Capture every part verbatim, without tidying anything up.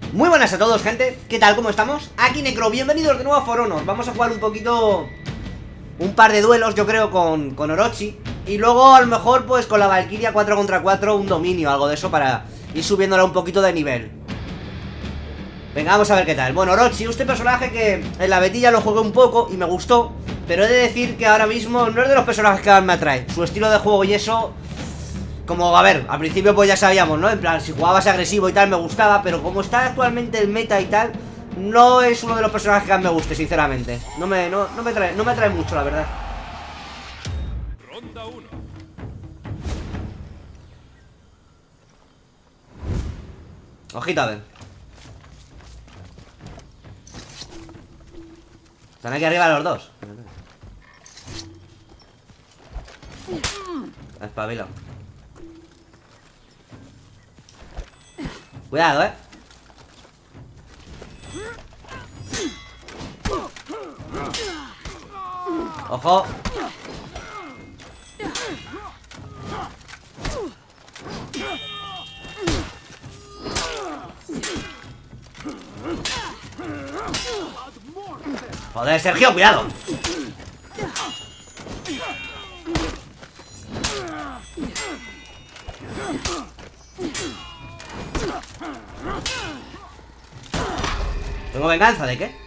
Muy buenas a todos, gente. ¿Qué tal? ¿Cómo estamos? Aquí Necro, bienvenidos de nuevo a For Honor. Vamos a jugar un poquito, un par de duelos, yo creo, con, con Orochi. Y luego, a lo mejor, pues con la Valkyria cuatro contra cuatro, un dominio, algo de eso, para ir subiéndola un poquito de nivel. Venga, vamos a ver qué tal. Bueno, Orochi, este personaje que en la betilla lo jugué un poco y me gustó, pero he de decir que ahora mismo no es de los personajes que más me atrae. Su estilo de juego y eso, como, a ver, al principio pues ya sabíamos, ¿no? En plan, si jugabas agresivo y tal me gustaba, pero como está actualmente el meta y tal, no es uno de los personajes que más me guste, sinceramente. No me, no, no me atrae, no me atrae mucho, la verdad. Ronda uno. Ojito, a ver. Están aquí arriba los dos. Espabila. Cuidado, eh. Ojo. Joder, Sergio, cuidado. ¿Tengo venganza de qué?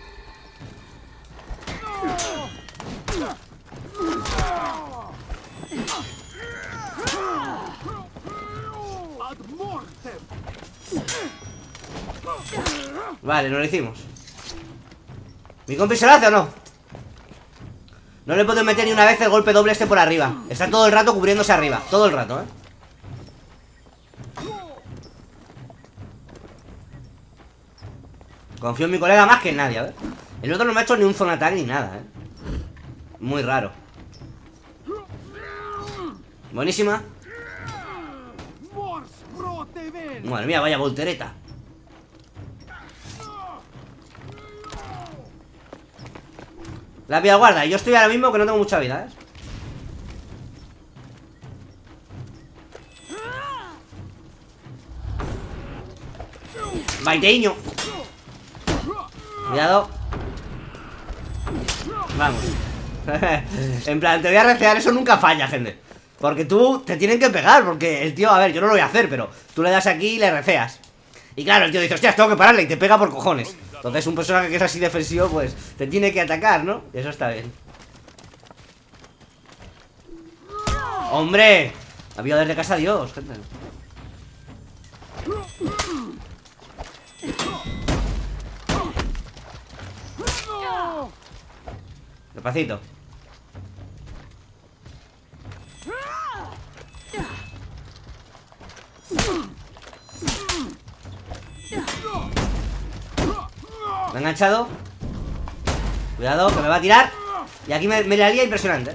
Vale, no lo hicimos. ¿Mi compi se lo hace o no? No le puedo meter ni una vez el golpe doble este por arriba. Está todo el rato cubriéndose arriba. Todo el rato, eh. Confío en mi colega más que en nadie, a ver. El otro no me ha hecho ni un zona tag ni nada, eh. Muy raro. Buenísima. Madre mía, vaya voltereta. La vida guarda, yo estoy ahora mismo que no tengo mucha vida, ¿eh? Baiteño. Cuidado. Vamos. En plan, te voy a recear, eso nunca falla, gente. Porque tú te tienen que pegar. Porque el tío, a ver, yo no lo voy a hacer, pero tú le das aquí y le receas. Y claro, el tío dice, hostias, tengo que pararle, y te pega por cojones. Entonces un personaje que es así defensivo, pues te tiene que atacar, ¿no? Y eso está bien. ¡Hombre! Había desde casa a Dios, gente. Despacito. Me ha enganchado. Cuidado, que me va a tirar. Y aquí me, me la lía impresionante.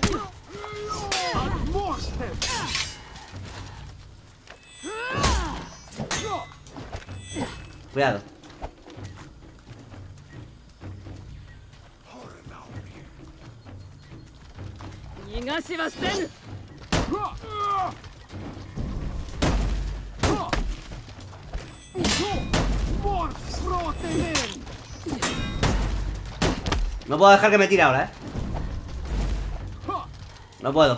Cuidado. No puedo dejar que me tire ahora, eh. No puedo.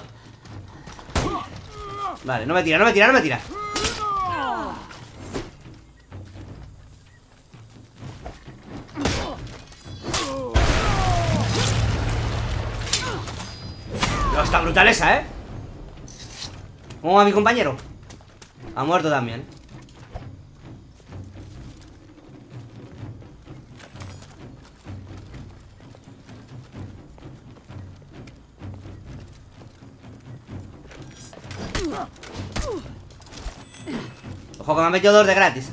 Vale, no me tira, no me tira, no me tira. No, está brutal esa, eh. ¿Cómo va mi compañero? Ha muerto también. Ojo que me han metido dos de gratis.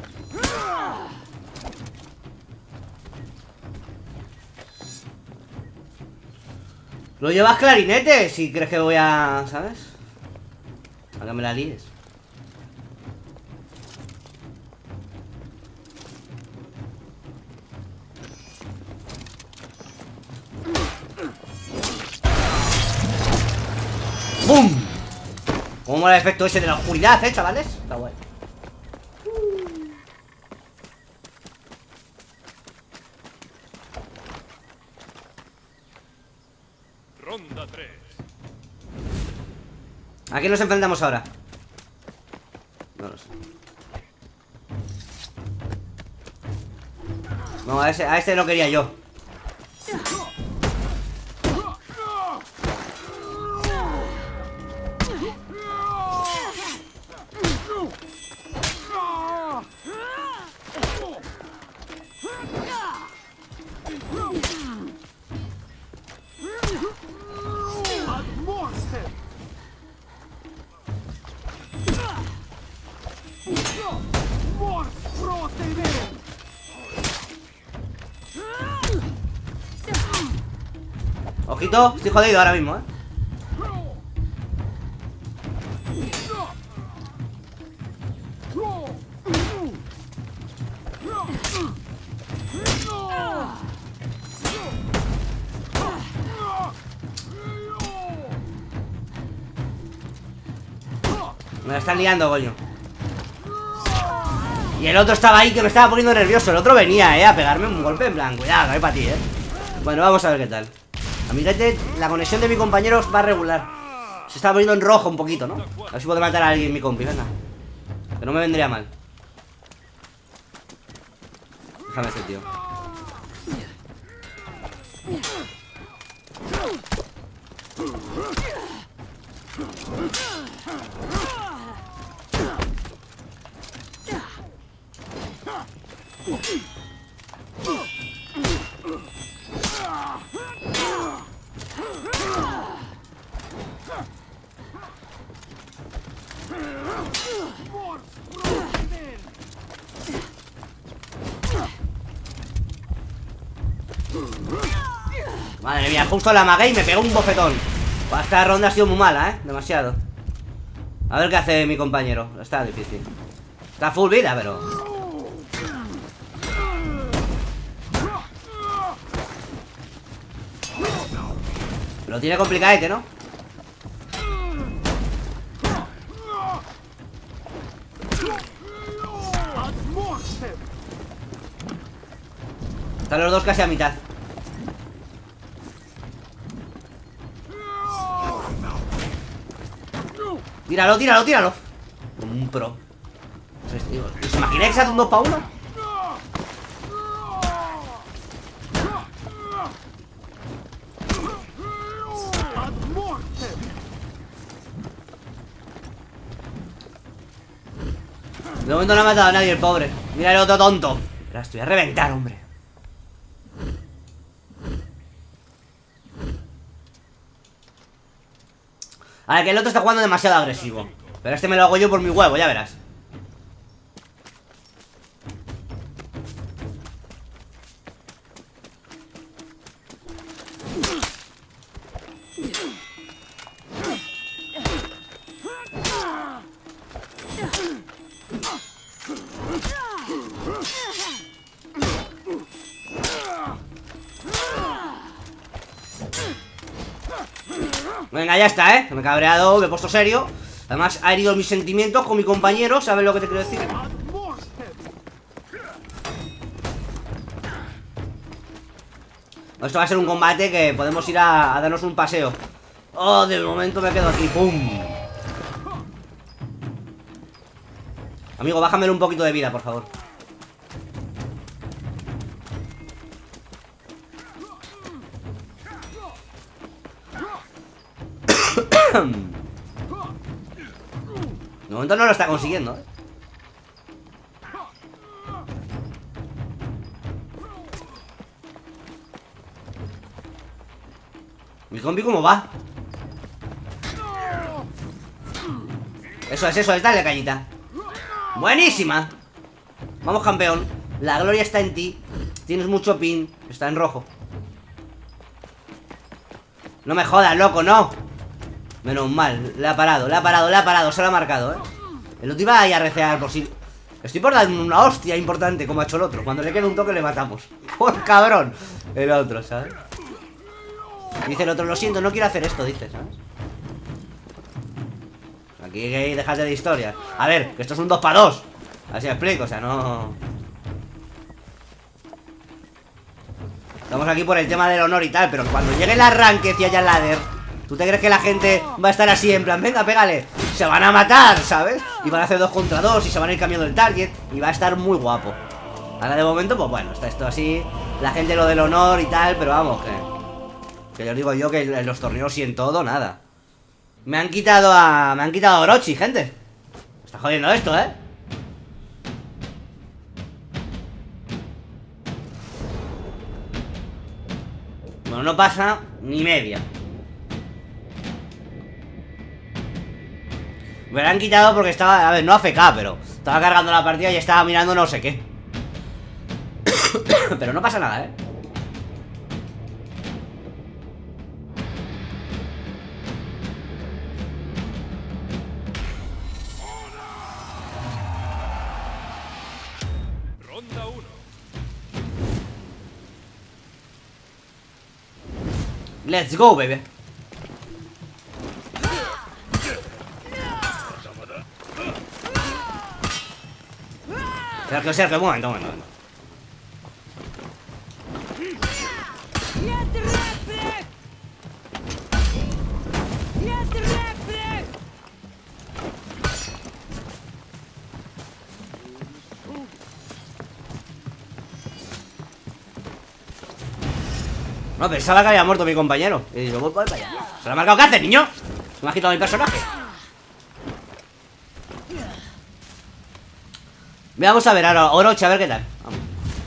Lo llevas clarinete si crees que voy a... ¿sabes? A que me la líes. ¡Bum! Cómo mola el efecto ese de la oscuridad, eh, chavales. Está guay. Ronda tres. ¿A quién nos enfrentamos ahora? No lo sé. No, a ese, a este no quería yo. Ojito, estoy jodido ahora mismo, eh. Me la están liando, coño. Y el otro estaba ahí que me estaba poniendo nervioso. El otro venía, eh, a pegarme un golpe en plan. Cuidado, que hay para ti, eh. Bueno, vamos a ver qué tal. Amiguete, la conexión de mi compañero va a regular. Se está poniendo en rojo un poquito, ¿no? A ver si puedo matar a alguien, mi compi, venga. Que no me vendría mal. Déjame este tío. Madre mía, justo la amagué y me pegó un bofetón. Esta ronda ha sido muy mala, ¿eh? Demasiado. A ver qué hace mi compañero. Está difícil. Está full vida, pero... Lo tiene complicadete, ¿no? Están los dos casi a mitad. Tíralo, tíralo, tíralo. Como un pro. ¿Se imagina que se hace un dos para uno? De momento no ha matado a nadie el pobre. Mira el otro tonto. La estoy a reventar, hombre. Ahora que el otro está jugando demasiado agresivo. Pero este me lo hago yo por mi huevo, ya verás. Venga, ya está, ¿eh? Me he cabreado, me he puesto serio. Además, ha herido mis sentimientos con mi compañero. ¿Sabes lo que te quiero decir? Esto va a ser un combate que podemos ir a, a darnos un paseo. Oh, de momento me quedo aquí. ¡Pum! Amigo, bájamelo un poquito de vida, por favor. De momento no lo está consiguiendo, ¿eh? Mi compi, ¿cómo va? Eso es, eso es, dale cañita. Buenísima. Vamos, campeón. La gloria está en ti. Tienes mucho pin. Está en rojo. No me jodas, loco, no. Menos mal, le ha parado, le ha parado, le ha parado. Se lo ha marcado, eh. El otro iba ahí a recear por si... Estoy por dar una hostia importante, como ha hecho el otro. Cuando le quede un toque le matamos. Por cabrón. El otro, ¿sabes? Dice el otro, lo siento, no quiero hacer esto, dice, ¿sabes? Aquí hay que dejarte de historias. A ver, que esto es un dos para dos. Así explico, o sea, no... Estamos aquí por el tema del honor y tal, pero cuando llegue el arranque hacia allá el ladder, ¿tú te crees que la gente va a estar así en plan, venga, pégale? Se van a matar, ¿sabes? Y van a hacer dos contra dos y se van a ir cambiando el target y va a estar muy guapo. Ahora de momento, pues bueno, está esto así, la gente lo del honor y tal, pero vamos, que... Que yo digo yo que en los torneos y en todo, nada. Me han quitado a... Me han quitado a Orochi, gente. Me está jodiendo esto, ¿eh? Bueno, no pasa ni media. Me la han quitado porque estaba... A ver, no A F K, pero... Estaba cargando la partida y estaba mirando no sé qué. Pero no pasa nada, ¿eh? Let's go, baby. Sergio, Sergio, un momento, un momento, un momento. No, pensaba que había muerto mi compañero. Y yo voy para allá. ¿Se lo ha marcado? ¿Qué haces, niño? Se me ha quitado mi personaje. Vamos a ver ahora, Orochi, a ver qué tal. Vamos.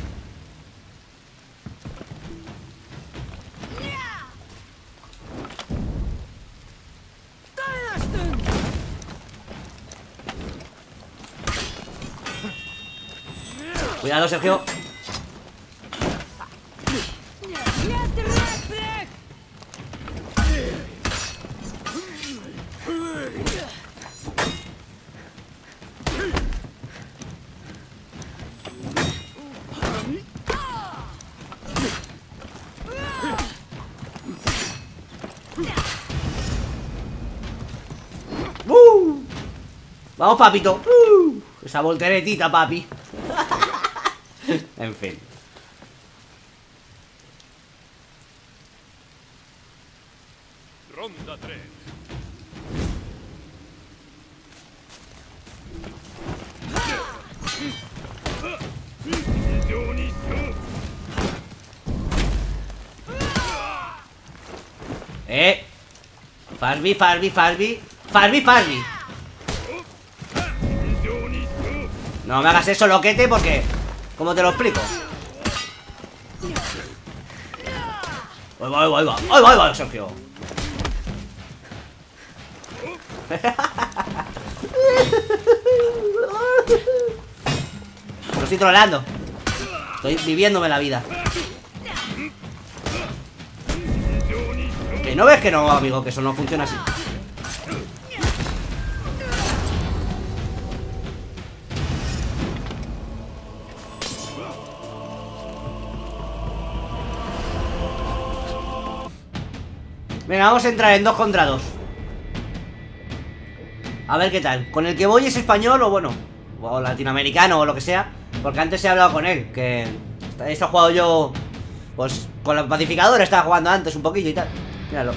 Cuidado, Sergio. ¡Uh! Vamos, papito. ¡Uh! Esa volteretita, papi. En fin. Ronda tres. Eh. Farby, Farby, Farby. Farby, Farby. No me hagas eso, loquete, porque... ¿Cómo te lo explico? Ahí va, ahí va, ahí va. Ahí va, ahí va, Sergio. Lo estoy troleando. Estoy viviéndome la vida. ¿Que no ves que no, amigo? Que eso no funciona así. Venga, vamos a entrar en dos contra dos. A ver qué tal. Con el que voy es español o bueno, o latinoamericano o lo que sea. Porque antes he hablado con él. Que esto he jugado yo, pues con la pacificadora estaba jugando antes un poquillo y tal. Míralo.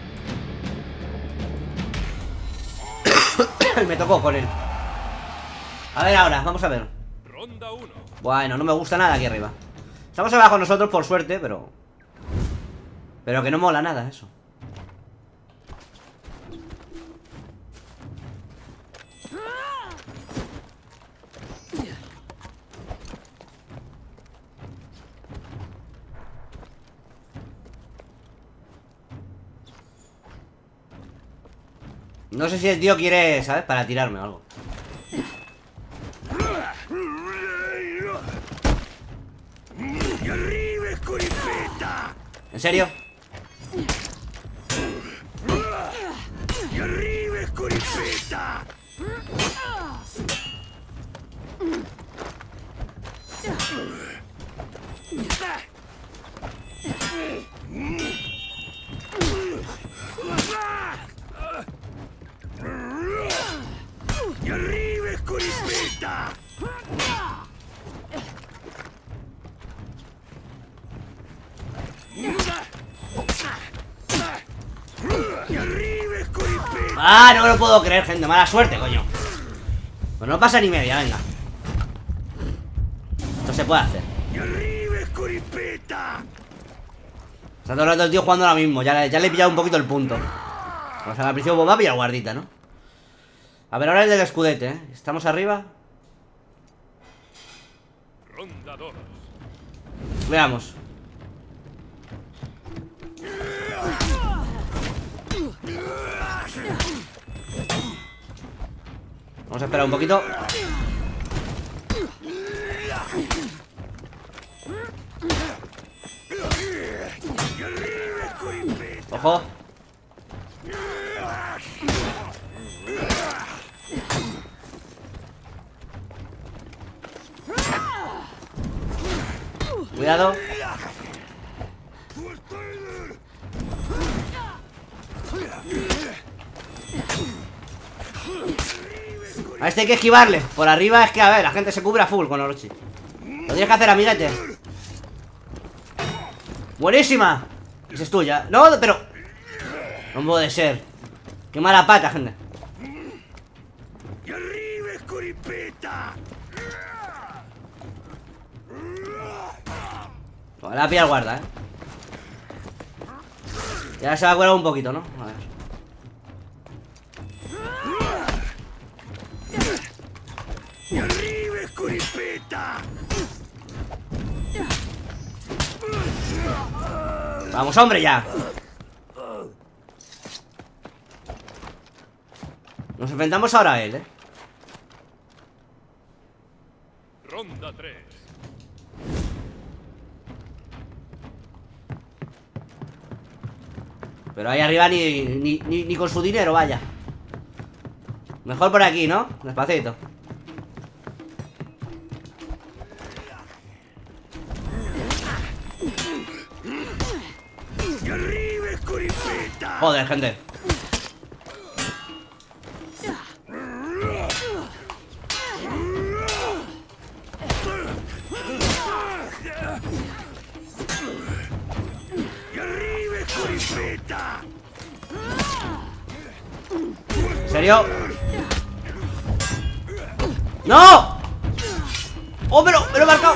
Me tocó con él. A ver ahora, vamos a ver. Ronda uno. Bueno, no me gusta nada aquí arriba. Estamos abajo nosotros por suerte, pero... Pero que no mola nada eso. No sé si el tío quiere, ¿sabes? Para tirarme o algo. ¿En serio? Ah, no me lo puedo creer, gente. Mala suerte, coño. Pues no pasa ni media, venga. Esto se puede hacer. Está todo el rato el tío jugando ahora mismo. Ya, ya le he pillado un poquito el punto. O sea, al principio pues va a pillar guardita, ¿no? A ver, ahora el del escudete, ¿eh? ¿Estamos arriba? Ronda dos. Veamos. Vamos a esperar un poquito. Ojo. Cuidado. A este hay que esquivarle. Por arriba es que, a ver, la gente se cubre a full con Orochi. Lo tienes que hacer, amiguete. Buenísima. Esa es tuya. No, pero... no puede ser. Qué mala pata, gente. Vale, la pilla el guarda, eh. Ya se va a curar un poquito, ¿no? A ver. Vamos, hombre, ya. Nos enfrentamos ahora a él, eh. Ronda tres. Pero ahí arriba ni, ni, ni, ni con su dinero, vaya. Mejor por aquí, ¿no? Despacito. Joder, gente. ¿En serio? ¡No! ¡Oh, pero! ¡Me lo he marcado!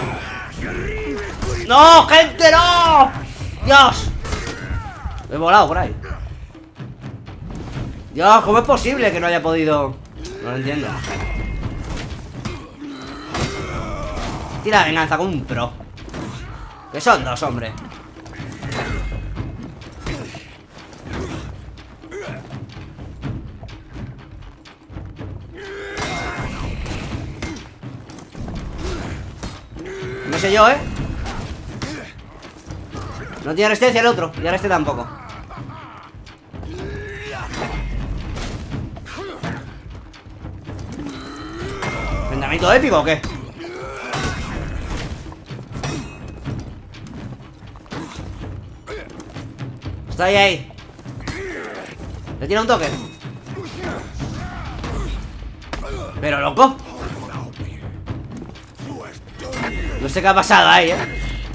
¡No, gente, no! ¡Dios! He volado por ahí. Dios, ¿cómo es posible que no haya podido? No lo entiendo. Tira venganza con un pro. Que son dos, hombre. No sé yo, ¿eh? No tiene resistencia el otro. Y ahora este tampoco. ¿Enfrentamiento épico o qué? Está ahí, ahí. Le tira un toque. Pero, loco. No sé qué ha pasado ahí, eh.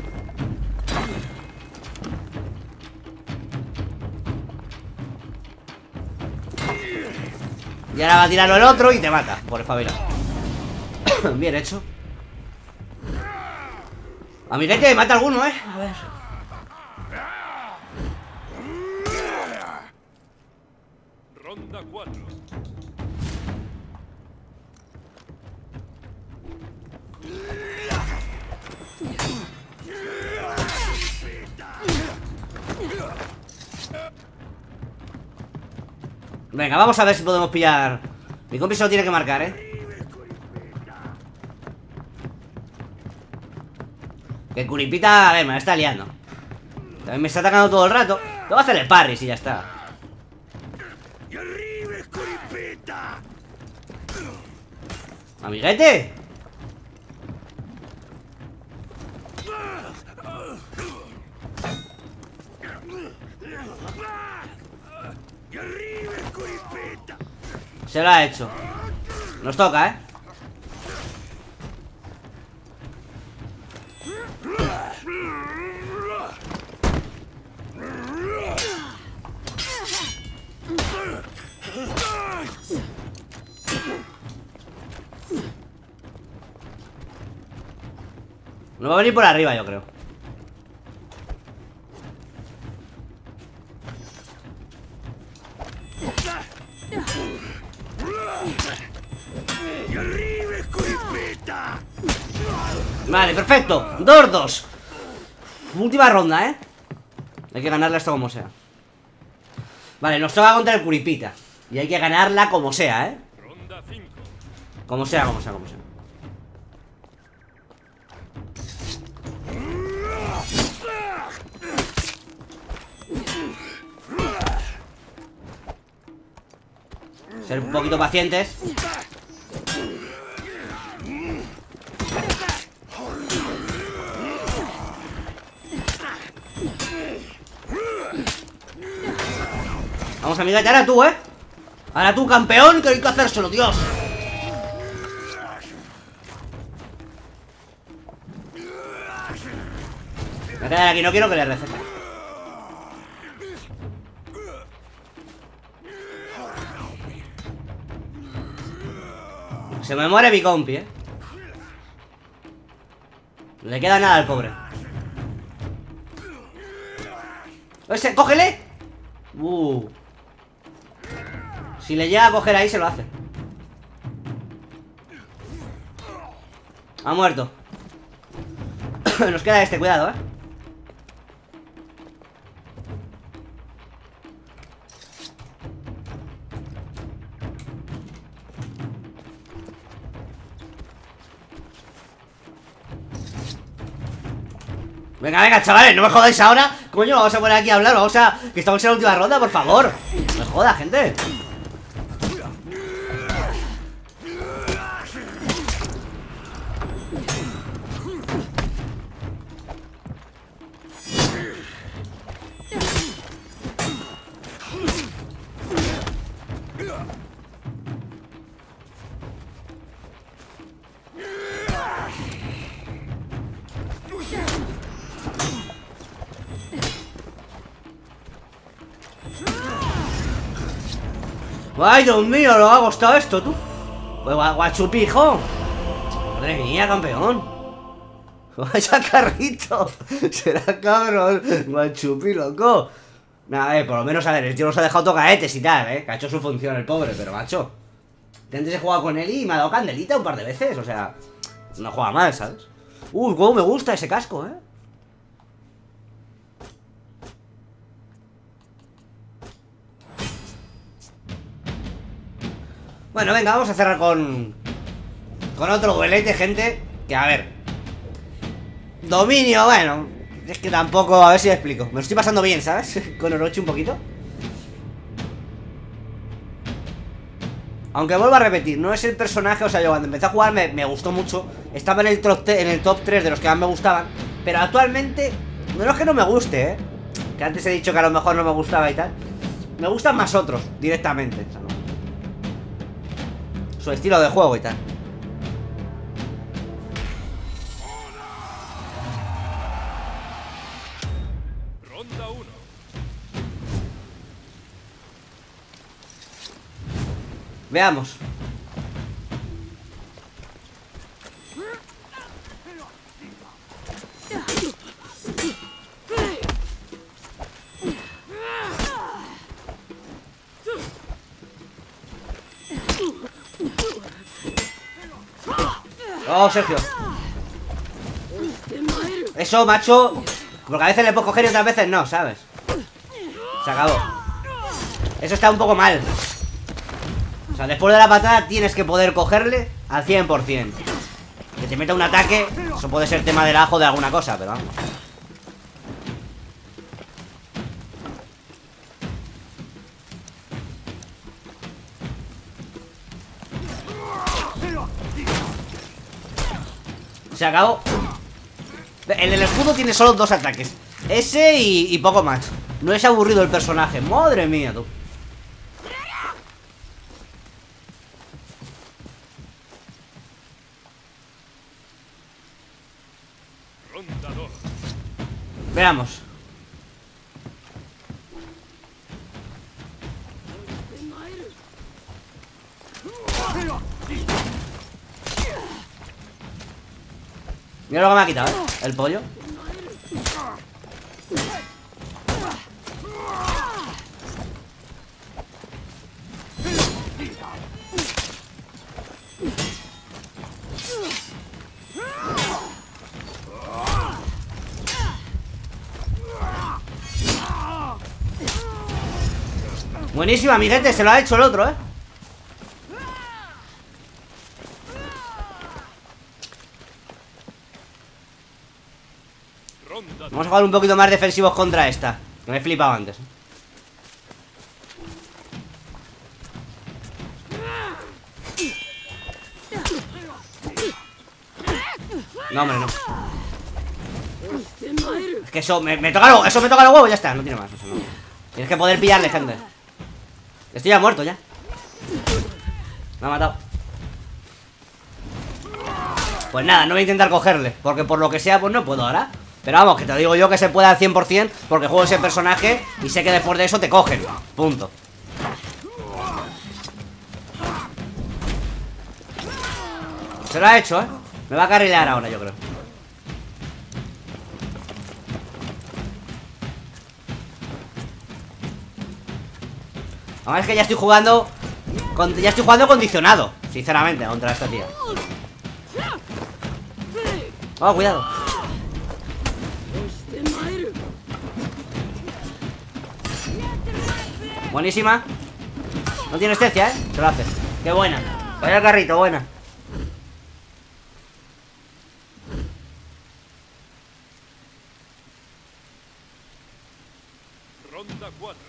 Y ahora va a tirarlo el otro y te mata. Por espabilar. Bien hecho. Amiguete, me mata alguno, eh. A ver. Ronda cuatro. Venga, vamos a ver si podemos pillar. Mi compi se lo tiene que marcar, eh. Que Curipita, a ver, me la está liando. También me está atacando todo el rato. Te voy a hacer el parry si ya está. Amiguete. Se lo ha hecho. Nos toca, ¿eh? No va a venir por arriba, yo creo. Vale, perfecto. dos dos. Última ronda, ¿eh? Hay que ganarla esto como sea. Vale, nos toca contra el Curipita. Y hay que ganarla como sea, ¿eh? Ronda cinco. Como sea, como sea, como sea. Ser un poquito pacientes. Vamos, amiga, y ahora tú, ¿eh? Ahora tú, campeón, que hay que hacérselo, Dios. Me voy a quedar aquí, no quiero que le receta. Se me muere mi compi, ¿eh? No le queda nada al pobre. ¡Ese, cógele! Uh. Si le llega a coger ahí, se lo hace. Ha muerto. Nos queda este, cuidado, ¿eh? Venga, venga, chavales, no me jodáis ahora. Coño, vamos a poner aquí a hablar. Vamos a... que estamos en la última ronda, por favor. No me joda, gente. Ay, Dios mío, lo ha costado esto, tú. Pues guachupijo. Madre mía, campeón. Vaya carrito. Será cabrón. Guachupi, loco. Nada, eh, por lo menos, a ver, el tío nos ha dejado tocaetes y tal, eh. Que ha hecho su función el pobre, pero macho. Antes he jugado con él y me ha dado candelita un par de veces, o sea. No juega mal, ¿sabes? Uy, cómo me gusta ese casco, eh. Bueno, venga, vamos a cerrar con... con otro duelete, gente. Que a ver... Dominio, bueno... Es que tampoco... A ver si me explico. Me lo estoy pasando bien, ¿sabes? Con Orochi un poquito. Aunque vuelvo a repetir, no es el personaje... O sea, yo cuando empecé a jugar me, me gustó mucho. Estaba en el, top en el top tres de los que más me gustaban. Pero actualmente... No es que no me guste, ¿eh? Que antes he dicho que a lo mejor no me gustaba y tal. Me gustan más otros, directamente, o sea, ¿no? Su estilo de juego y tal. Ronda uno. Veamos. Oh, Sergio. Eso, macho. Porque a veces le puedo coger y otras veces no, ¿sabes? Se acabó. Eso está un poco mal. O sea, después de la patada tienes que poder cogerle al cien por cien. Que te meta un ataque. Eso puede ser tema del ajo de alguna cosa, pero vamos. Se acabó. En el escudo tiene solo dos ataques. Ese y, y poco más. No es aburrido el personaje. Madre mía, tú. Ronda dos. Veamos. Mira lo que me ha quitado, ¿eh? El pollo. Buenísimo, amiguete, se lo ha hecho el otro, ¿eh? Vamos a jugar un poquito más defensivos contra esta, que me he flipado antes. No, hombre, no. Es que eso me, me toca los, eso me toca los huevos, ya está, no tiene más. O sea, no. Tienes que poder pillarle, gente. Estoy ya muerto, ya. Me ha matado. Pues nada, no voy a intentar cogerle, porque por lo que sea, pues no puedo ahora. Pero vamos, que te digo yo que se puede al cien por cien, porque juego ese personaje y sé que después de eso te cogen. Punto. Se lo ha hecho, ¿eh? Me va a carrilear ahora, yo creo. Ahora es que ya estoy jugando con, ya estoy jugando condicionado, sinceramente, contra esta tía. Oh, cuidado. Buenísima. No tiene estencia, ¿eh? Se lo hace. Qué buena. Vaya el carrito, buena. Ronda cuatro.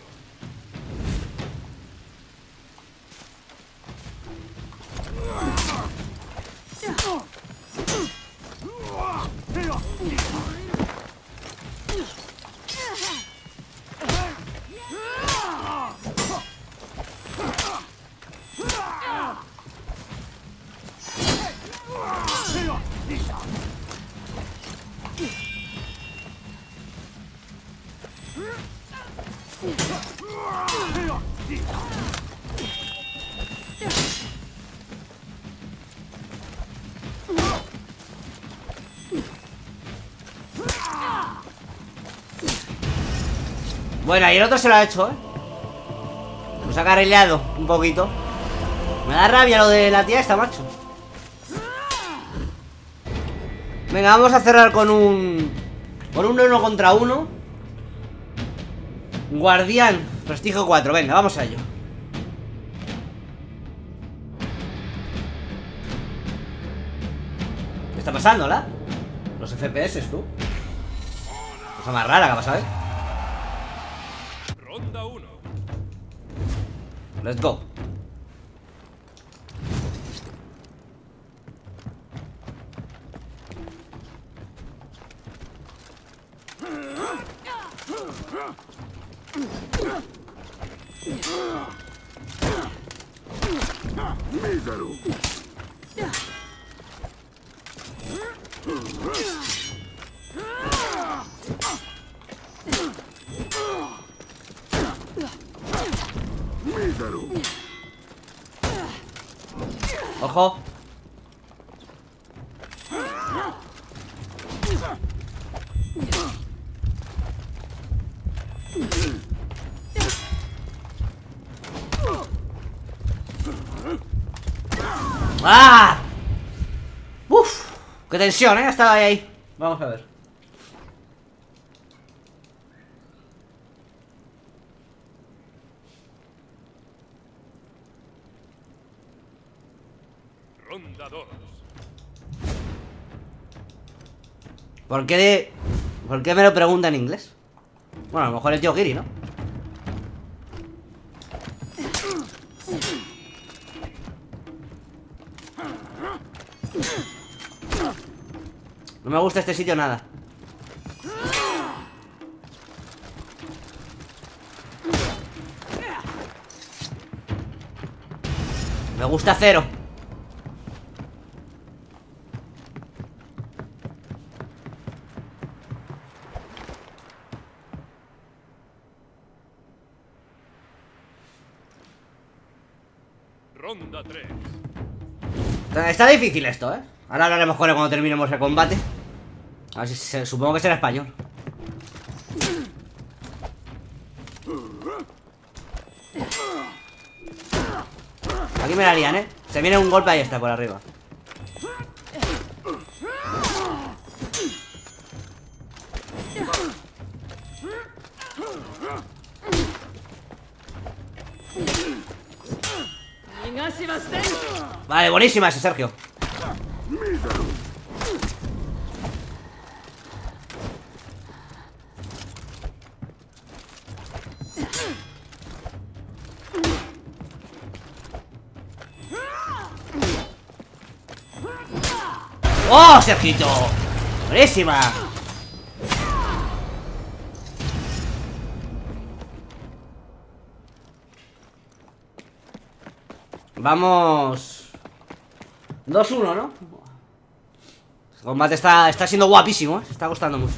Bueno, y el otro se lo ha hecho, ¿eh? Nos ha carrileado un poquito. Me da rabia lo de la tía esta, macho. Venga, vamos a cerrar con un... Con un uno contra uno. Guardián, prestigio cuatro, venga, vamos a ello. ¿Qué está pasando, la? Los F P S, tú. Cosa más rara que ha pasado, ¿eh? Ronda uno. Let's go. Ojo. ¡Ah! ¡Uf! ¡Qué tensión, eh! Estaba ahí, ahí. Vamos a ver. Ronda dos. ¿Por qué de... ¿Por qué me lo pregunta en inglés? Bueno, a lo mejor es Tío Kiri, ¿no? No me gusta este sitio nada. Me gusta cero. Ronda tres. Está difícil esto, ¿eh? Ahora hablaremos con él cuando terminemos el combate. A ver si se, supongo que será español. Aquí me la lían, ¿eh? Se viene un golpe, ahí está, por arriba. Vale, buenísima ese, Sergio. ¡Oh, Sergito! ¡Buenísima! Vamos... dos uno, ¿no? El combate está, está siendo guapísimo, ¿eh? Se está costando mucho.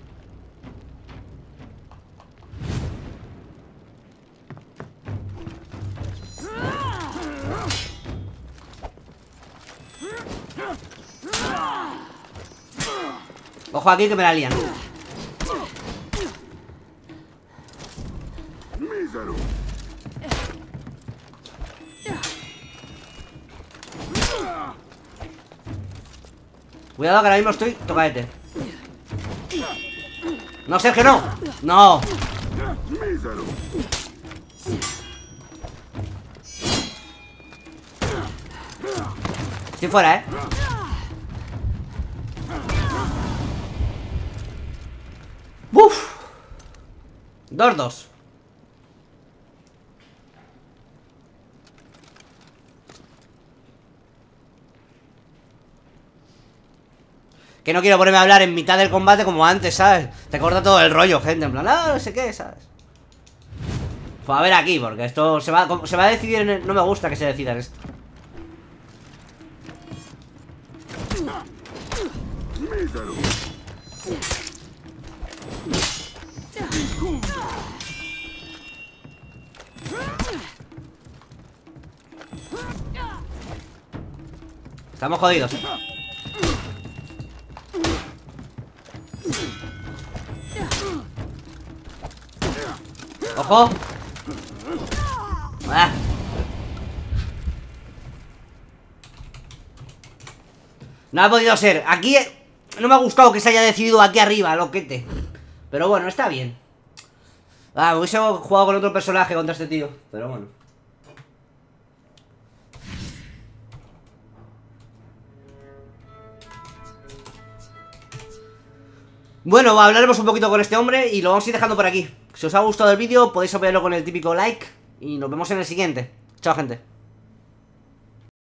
Ojo aquí que me la lían. Cuidado que ahora mismo estoy tocadete. No, Sergio, no. No. Estoy fuera, eh. Uf. Dos, dos. Que no quiero ponerme a hablar en mitad del combate como antes, ¿sabes? Te corta todo el rollo, gente, en plan, ah, no sé qué, ¿sabes? Pues a ver aquí, porque esto se va, se va a decidir en el... No me gusta que se decida en esto. Estamos jodidos, ¿eh? ¡Ojo! ¡Ah! No ha podido ser. Aquí no me ha gustado que se haya decidido aquí arriba, loquete. Pero bueno, está bien. Ah, me hubiese jugado con otro personaje contra este tío. Pero bueno. Bueno, hablaremos un poquito con este hombre y lo vamos a ir dejando por aquí. Si os ha gustado el vídeo podéis apoyarlo con el típico like y nos vemos en el siguiente. Chao, gente.